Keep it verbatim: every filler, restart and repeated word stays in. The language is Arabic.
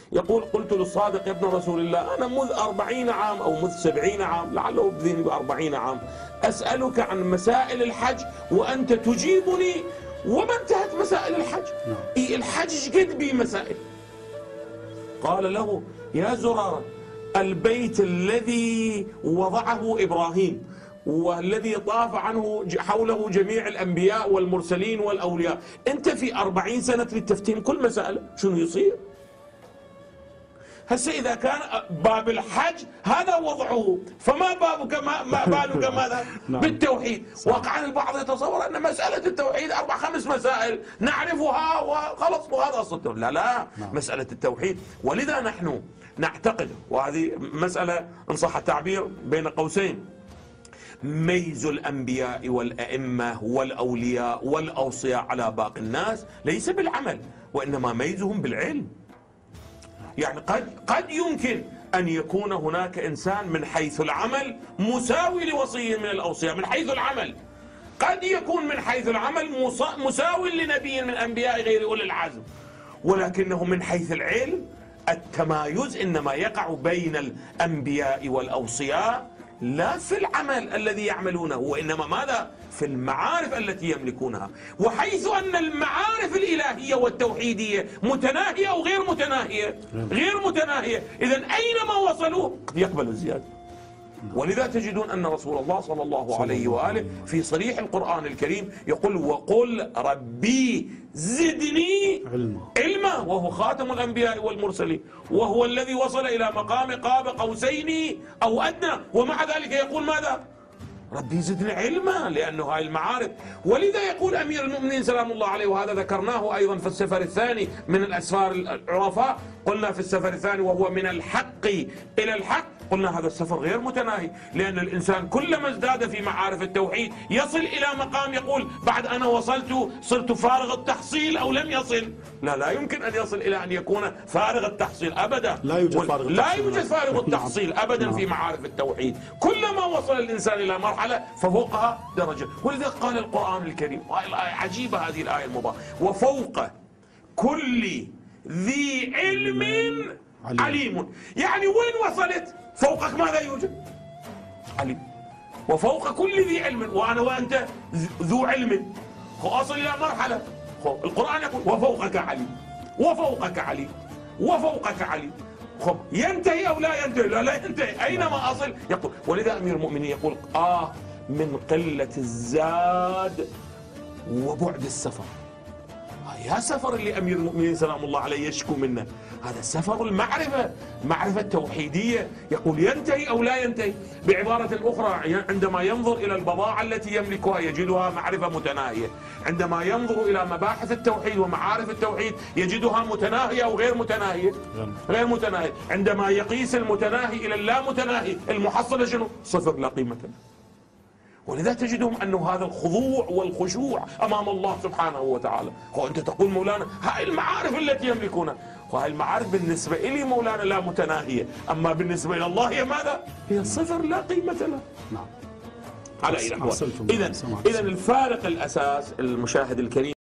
يقول قلت للصادق يا ابن رسول الله أنا منذ أربعين عام أو منذ سبعين عام لعله بذهني بأربعين عام أسألك عن مسائل الحج وأنت تجيبني وما انتهت مسائل الحج. إيه الحج قد بي مسائل. قال له يا زرارة البيت الذي وضعه إبراهيم والذي طاف عنه حوله جميع الأنبياء والمرسلين والأولياء، أنت في أربعين سنة تريد تفتهم كل مسألة شنو يصير؟ هسه إذا كان باب الحج هذا وضعه فما بابك ما, ما بالك ماذا؟ بالتوحيد. وقع البعض يتصور أن مسألة التوحيد أربع خمس مسائل نعرفها وخلص وهذا أصل. لا لا، مسألة التوحيد. ولذا نحن نعتقد، وهذه مسألة إن صح التعبير بين قوسين، ميز الأنبياء والأئمة والأولياء والأوصياء على باقي الناس ليس بالعمل وإنما ميزهم بالعلم. يعني قد قد يمكن أن يكون هناك إنسان من حيث العمل مساوي لوصي من الأوصياء من حيث العمل، قد يكون من حيث العمل مساوي لنبي من أنبياء غير أولي العزم، ولكنه من حيث العلم التمايز إنما يقع بين الأنبياء والأوصياء لا في العمل الذي يعملونه وإنما ماذا؟ في المعارف التي يملكونها. وحيث أن المعارف الإلهية والتوحيدية متناهية أو غير متناهية؟ غير متناهية. إذن أينما وصلوا قد يقبلوا الزيادة. ولذا تجدون أن رسول الله صلى الله عليه وآله في صريح القرآن الكريم يقول وقل ربي زدني علما علما وهو خاتم الأنبياء والمرسلين وهو الذي وصل إلى مقام قاب قوسين أو أدنى، ومع ذلك يقول ماذا؟ ربي زدني علما، لأنه هاي المعارف. ولذا يقول أمير المؤمنين سلام الله عليه، وهذا ذكرناه أيضا في السفر الثاني من الأسفار العرفاء، قلنا في السفر الثاني وهو من الحق إلى الحق، قلنا هذا السفر غير متناهي، لأن الإنسان كلما ازداد في معارف التوحيد يصل إلى مقام يقول بعد أنا وصلت صرت فارغ التحصيل أو لم يصل. لا لا يمكن أن يصل إلى أن يكون فارغ التحصيل أبدا. لا يوجد فارغ لا يوجد فارغ التحصيل أبدا في معارف التوحيد. كلما وصل الإنسان إلى مرحلة ففوقها درجة. ولذلك قال القرآن الكريم، عجيبة هذه الآية المباركة، وفوق كل ذي علم عليم. عليم. يعني وين وصلت؟ فوقك ماذا يوجد؟ علم. وفوق كل ذي علم، وأنا وأنت ذو علم، أصل إلى مرحلة. القرآن يقول وفوقك عليم وفوقك عليم وفوقك عليم. خب ينتهي أو لا ينتهي؟ لا لا ينتهي، أينما أصل يقول. ولذا أمير المؤمنين يقول آه من قلة الزاد وبعد السفر. يا سفر اللي أمير المؤمنين سلام الله عليه يشكو منه، هذا سفر المعرفة، معرفة توحيدية. يقول ينتهي أو لا ينتهي. بعبارة أخرى عندما ينظر إلى البضاعة التي يملكها يجدها معرفة متناهية، عندما ينظر إلى مباحث التوحيد ومعارف التوحيد يجدها متناهية أو غير متناهية؟ غير متناهية. عندما يقيس المتناهي إلى اللامتناهي المحصلة شنو؟ صفر، لا قيمة له. ولذا تجدهم أنه هذا الخضوع والخشوع أمام الله سبحانه وتعالى. وأنت تقول مولانا هاي المعارف التي يملكونها، وهاي المعارف بالنسبة إلي مولانا لا متناهية، أما بالنسبة إلى الله هي ماذا؟ هي صفر لا قيمة له. نعم. على أي نحو. إذن إذن الفارق الأساس المشاهد الكريم